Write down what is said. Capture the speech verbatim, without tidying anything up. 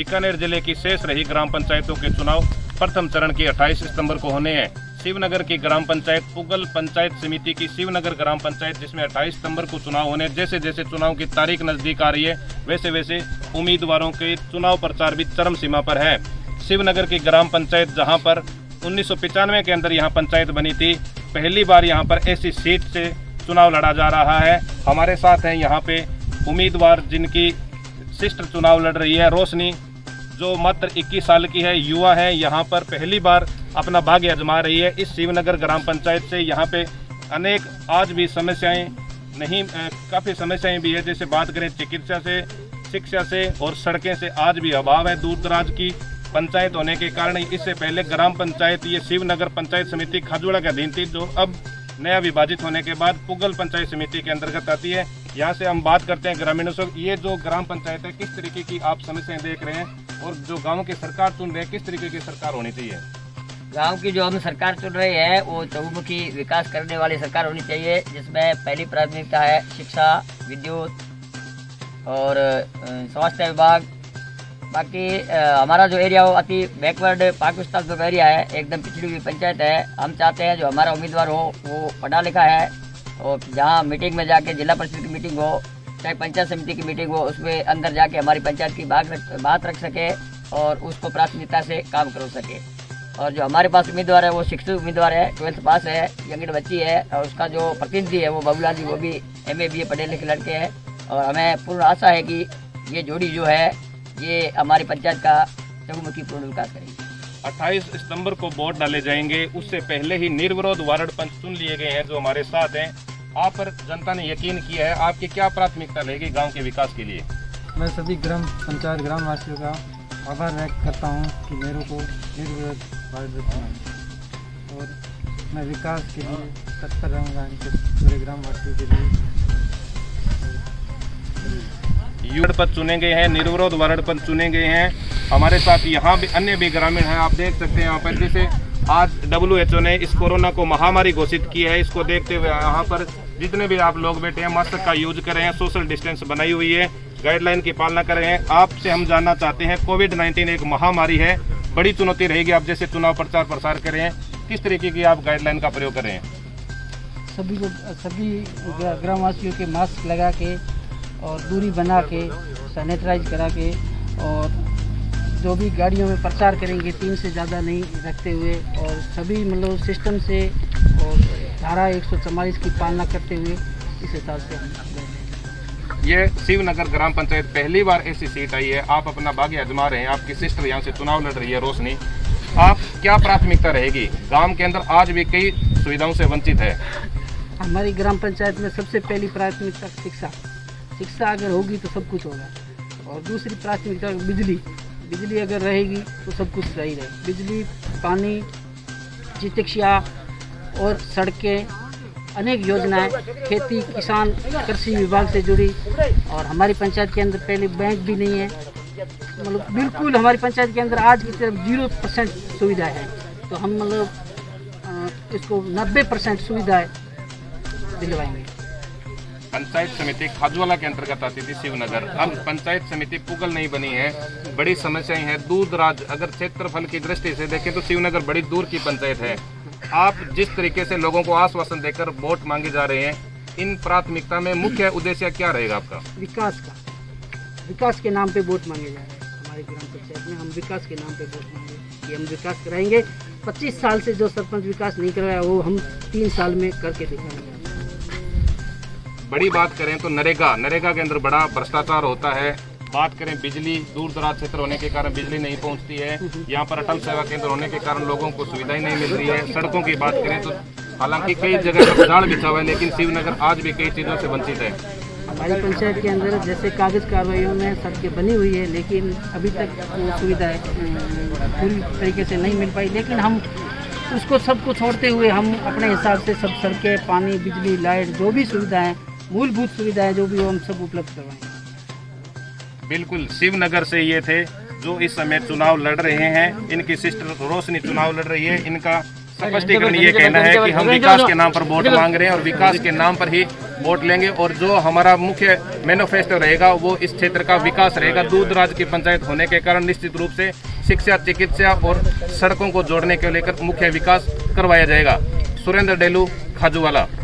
बीकानेर जिले की शेष रही ग्राम पंचायतों के चुनाव प्रथम चरण की अट्ठाईस सितंबर को होने हैं। शिवनगर की ग्राम पंचायत पुगल पंचायत समिति की शिवनगर ग्राम पंचायत, जिसमें अट्ठाईस सितंबर को चुनाव होने। जैसे जैसे चुनाव की तारीख नजदीक आ रही है वैसे वैसे उम्मीदवारों के चुनाव प्रचार भी चरम सीमा पर है। शिवनगर की ग्राम पंचायत, जहां पर उन्नीस सौ पिचानवे के अंदर यहां पंचायत बनी थी, पहली बार यहां पर ऐसी सीट से चुनाव लड़ा जा रहा है। हमारे साथ हैं यहाँ पे उम्मीदवार जिनकी सिस्टर चुनाव लड़ रही है, रोशनी, जो मात्र इक्कीस साल की है, युवा है, यहाँ पर पहली बार अपना भाग्य आजमा रही है। इस शिवनगर ग्राम पंचायत से यहाँ पे अनेक आज भी समस्याएं नहीं, काफ़ी समस्याएं भी है। जैसे बात करें चिकित्सा से, शिक्षा से और सड़कें से आज भी अभाव है। दूर दराज की पंचायत होने के कारण इससे पहले ग्राम पंचायत ये शिवनगर पंचायत समिति खाजूड़ा के अधीन थी, जो अब नया विभाजित होने के बाद पुगल पंचायत समिति के अंतर्गत आती है। यहाँ से हम बात करते हैं ग्रामीणों से। ये जो ग्राम पंचायत है, किस तरीके की आप समस्याएं देख रहे हैं और जो गाँव की सरकार चुन रहे हैं, किस तरीके की सरकार होनी चाहिए? गांव की जो हम सरकार चुन रही है वो चहुमुखी विकास करने वाली सरकार होनी चाहिए, जिसमें पहली प्राथमिकता है शिक्षा, विद्युत और स्वास्थ्य विभाग। बाकी हमारा जो एरिया वो अति बैकवर्ड पाकिस्तान जो एरिया है, एकदम पिछड़ी हुई पंचायत है। हम चाहते हैं जो हमारा उम्मीदवार हो वो पढ़ा लिखा है और जहाँ मीटिंग में जाके, जिला परिषद की मीटिंग हो चाहे पंचायत समिति की मीटिंग हो, उसमें अंदर जाके हमारी पंचायत की बात रख बात रख सके और उसको प्राथमिकता से काम कर सके। और जो हमारे पास उम्मीदवार है वो शिक्षित उम्मीदवार है, ट्वेल्थ पास है, यंगड बच्ची है, और उसका जो प्रतिनिधि है वो बाबूलाल जी, वो भी एम ए बी ए पढ़े लिखे लड़के हैं। और हमें पूर्ण आशा है कि ये जोड़ी जो है ये हमारी पंचायत का चहुमुखी पूर्ण विकास करेगी। अट्ठाईस सितंबर को वोट डाले जाएंगे, उससे पहले ही निर्विरोध वार्ड पंच चुन लिए गए हैं जो हमारे साथ हैं। आप पर जनता ने यकीन किया है, आपकी क्या प्राथमिकता रहेगी गांव के विकास के लिए? मैं सभी ग्राम पंचायत ग्राम वासियों का आभार व्यक्त करता हूं कि मेरे को निर्विरोध वार्ड देते हैं और मैं विकास के लिए तत्पर रहूँगा इनके पूरे ग्राम वासियों के लिए। वार्ड पद चुने गए हैं, निर्विरोध वार्ड पद चुने गए हैं। हमारे साथ यहाँ भी अन्य भी ग्रामीण हैं, आप देख सकते हैं यहाँ पर। जैसे आज डब्ल्यू एच ओ ने इस कोरोना को महामारी घोषित की है, इसको देखते हुए यहाँ पर जितने भी आप लोग बैठे हैं मास्क का यूज कर रहे हैं, सोशल डिस्टेंस बनाई हुई है, गाइडलाइन की पालना कर रहे हैं। आपसे हम जानना चाहते हैं, कोविड नाइन्टीन एक महामारी है, बड़ी चुनौती रहेगी। आप जैसे चुनाव प्रचार प्रसार कर रहे हैं, किस तरीके की आप गाइडलाइन का प्रयोग कर रहे हैं? सभी को सभी ग्रामवासियों के मास्क लगा के और दूरी बना के, सैनिटाइज करा के, और जो भी गाड़ियों में प्रचार करेंगे तीन से ज़्यादा नहीं रखते हुए, और सभी मतलब सिस्टम से और धारा एक सौ चौवालीस की पालना करते हुए इस हिसाब से हम। ये शिवनगर ग्राम पंचायत पहली बार ऐसी सीट आई है, आप अपना भाग्य आजमा रहे हैं। आपकी सिस्टर यहाँ से चुनाव लड़ रही है, रोशनी, आप क्या प्राथमिकता रहेगी? गांव के अंदर आज भी कई सुविधाओं से वंचित है। हमारी ग्राम पंचायत में सबसे पहली प्राथमिकता शिक्षा शिक्षा अगर होगी तो सब कुछ होगा, और दूसरी प्राथमिकता बिजली बिजली अगर रहेगी तो सब कुछ सही रहे। बिजली, पानी, चिकित्सा और सड़कें, अनेक योजनाएं, खेती, किसान, कृषि विभाग से जुड़ी। और हमारी पंचायत के अंदर पहले बैंक भी नहीं है, मतलब बिल्कुल हमारी पंचायत के अंदर आज की तरफ जीरो परसेंट सुविधाएँ हैं। तो हम मतलब इसको नब्बे परसेंट सुविधाएँ दिलवाएंगे। पंचायत समिति खाजूवाला के अंतर्गत आती थी शिवनगर, अब पंचायत समिति पुगल नहीं बनी है, बड़ी समस्याएं हैं। दूर दराज अगर क्षेत्रफल की दृष्टि से देखें तो शिवनगर बड़ी दूर की पंचायत है। आप जिस तरीके से लोगों को आश्वासन देकर वोट मांगे जा रहे हैं, इन प्राथमिकता में मुख्य उद्देश्य क्या रहेगा आपका? विकास का विकास के नाम पे वोट मांगे जा रहे हैं। हमारी ग्राम पंचायत में हम विकास के नाम पे वोट मांगे कि हम विकास कराएंगे। पच्चीस साल से जो सरपंच विकास नहीं करवाया वो हम तीन साल में करके दिखाएंगे। बड़ी बात करें तो नरेगा नरेगा के अंदर बड़ा भ्रष्टाचार होता है। बात करें बिजली, दूर दराज क्षेत्र होने के कारण बिजली नहीं पहुंचती है। यहाँ पर अटल सेवा केंद्र होने के कारण लोगों को सुविधाएं नहीं मिल रही है। सड़कों की बात करें तो हालांकि कई जगह पर जाल बिछा हुआ है, लेकिन शिवनगर आज भी कई चीज़ों से वंचित है। हमारी पंचायत के अंदर जैसे कागज कार्रवाइयों में सड़कें बनी हुई है, लेकिन अभी तक वो सुविधाएँ पूरी तरीके से नहीं मिल पाई। लेकिन हम उसको सबको छोड़ते हुए हम अपने हिसाब से सब सड़कें, पानी, बिजली, लाइट, जो भी सुविधाएँ, मूलभूत सुविधाएं जो भी हो, हम सब उपलब्ध करवाएंगे। बिल्कुल, शिवनगर से ये थे जो इस समय चुनाव लड़ रहे हैं। इनकी सिस्टर रोशनी चुनाव लड़ रही है। इनका स्पष्टीकरण ये कहना है कि हम विकास के नाम पर वोट मांग रहे हैं और विकास के नाम पर ही वोट लेंगे और जो हमारा मुख्य मैनिफेस्टो रहेगा वो इस क्षेत्र का विकास रहेगा। दूर दराज की पंचायत होने के कारण निश्चित रूप से शिक्षा, चिकित्सा और सड़कों को जोड़ने के लेकर मुख्य विकास करवाया जाएगा। सुरेंद्र डेलू, खाजूवाला।